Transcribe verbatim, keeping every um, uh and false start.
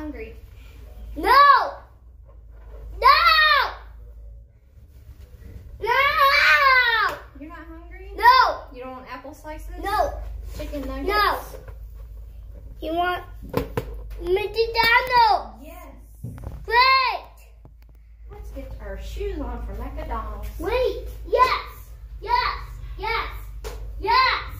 hungry. No! No! No! You're not hungry? No! You don't want apple slices? No! Chicken nuggets? No! You want McDonald's? Yes. Wait! Let's get our shoes on for McDonald's. Wait! Yes! Yes! Yes! Yes!